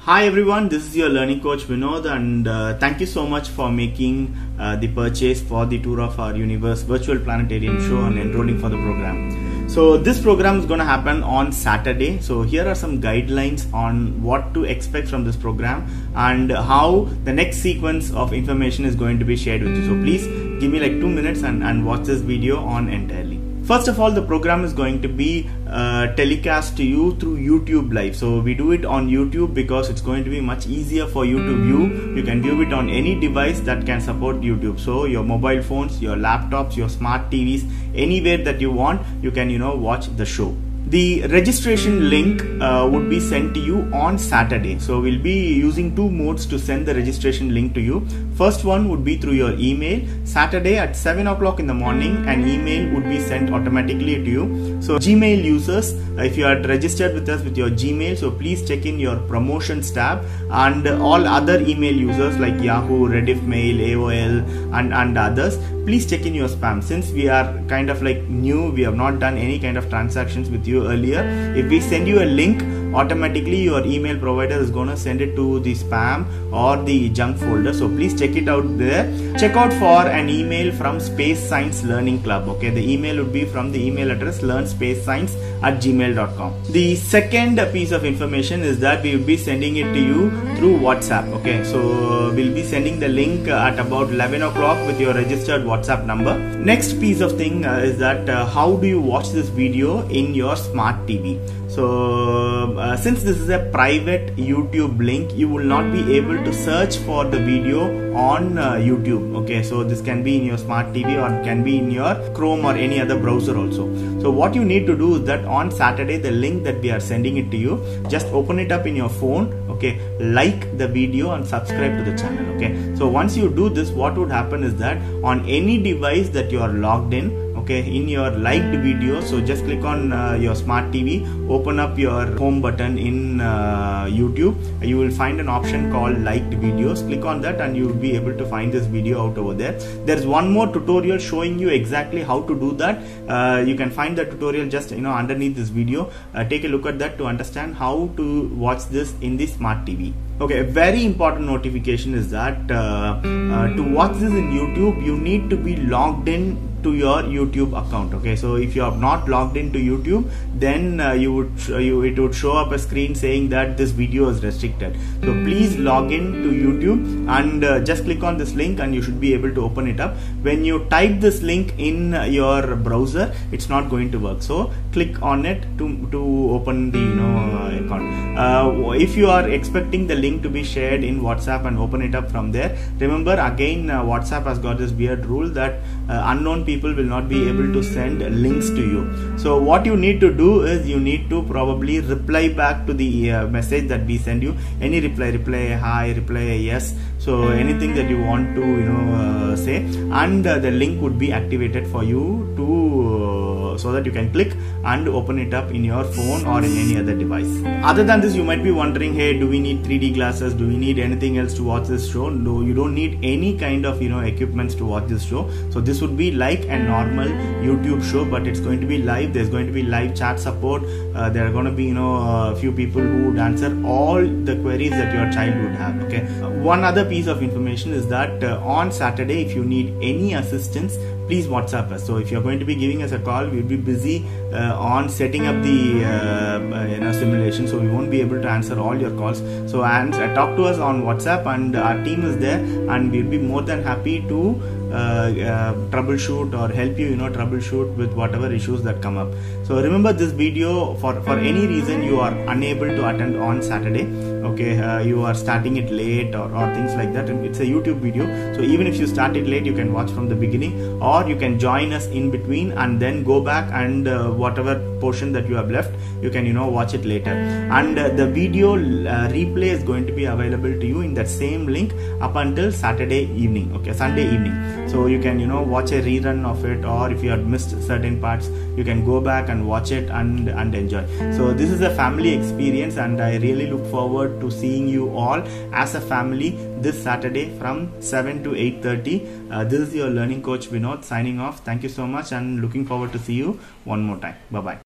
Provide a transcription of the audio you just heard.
Hi everyone, this is your learning coach Vinod, and thank you so much for making the purchase for the Tour of Our Universe virtual planetarium show and enrolling for the program. So this program is going to happen on Saturday. So here are some guidelines on what to expect from this program and how the next sequence of information is going to be shared with you. So please give me like 2 minutes and watch this video on entirely. First of all, the program is going to be telecast to you through YouTube Live. So we do it on YouTube because it's going to be much easier for you to view. You can view it on any device that can support YouTube. So your mobile phones, your laptops, your smart TVs, anywhere that you want, you can watch the show. The registration link would be sent to you on Saturday. So we'll be using two modes to send the registration link to you. First one would be through your email. Saturday at 7 o'clock in the morning, an email would be sent automatically to you. So Gmail users, if you are registered with us with your Gmail, so please check in your promotions tab, and all other email users like Yahoo, Rediff Mail, AOL and others, please check in your spam. Since we are kind of like new, we have not done any kind of transactions with you earlier. If we send you a link, automatically your email provider is going to send it to the spam or the junk folder. So please check it out there. Check out for an email from Space Science Learning Club. Okay, the email would be from the email address learnspacescience@gmail.com. The second piece of information is that we will be sending it to you through WhatsApp. Okay, so we'll be sending the link at about 11 o'clock with your registered WhatsApp number. Next piece of thing is that how do you watch this video in your smart TV? So since this is a private YouTube link, you will not be able to search for the video on YouTube. Okay, so this can be in your smart TV or can be in your Chrome or any other browser also. So what you need to do is that on Saturday, the link that we are sending it to you, just open it up in your phone. Okay, like the video and subscribe to the channel. Okay, so once you do this, what would happen is that on any device that you are logged in, okay, in your liked video, so just click on your smart TV, open up your home button in YouTube, you will find an option called liked videos. Click on that and you will be able to find this video out over there. There's one more tutorial showing you exactly how to do that. You can find the tutorial just underneath this video. Take a look at that to understand how to watch this in the smart TV. Okay, a very important notification is that to watch this in YouTube, you need to be logged in to your YouTube account. Okay, so if you have not logged into YouTube, then it would show up a screen saying that this video is restricted. So please log in to YouTube and just click on this link and you should be able to open it up. When you type this link in your browser, it's not going to work. So click on it to open the account. If you are expecting the link to be shared in WhatsApp and open it up from there, remember again WhatsApp has got this weird rule that unknown people will not be able to send links to you. So what you need to do is you need to probably reply back to the message that we send you. Any reply hi, reply yes, so anything that you want to say, and the link would be activated for you to so that you can click and open it up in your phone or in any other device. Other than this, you might be wondering, hey, do we need 3D glasses? Do we need anything else to watch this show? No, you don't need any kind of equipments to watch this show. So this would be like a normal YouTube show, but it's going to be live. There's going to be live chat support. There are going to be a few people who would answer all the queries that your child would have. Okay. One other piece of information is that on Saturday, if you need any assistance, please WhatsApp us. So if you're going to be giving us a call, we'll be busy on setting up the simulation, so we won't be able to answer all your calls. So talk to us on WhatsApp, and our team is there, and we'll be more than happy to troubleshoot or help you troubleshoot with whatever issues that come up. So remember, this video, for any reason you are unable to attend on Saturday, okay, you are starting it late or things like that, and it's a YouTube video, so even if you start it late, you can watch from the beginning, or you can join us in between and then go back and whatever portion that you have left, you can watch it later. And the video replay is going to be available to you in that same link up until Saturday evening, okay, Sunday evening. So you can watch a rerun of it, or if you have missed certain parts, you can go back and watch it and enjoy. So this is a family experience, and I really look forward to seeing you all as a family this Saturday from 7 to 8:30. This is your learning coach Vinod signing off. Thank you so much, and looking forward to see you one more time. Bye bye.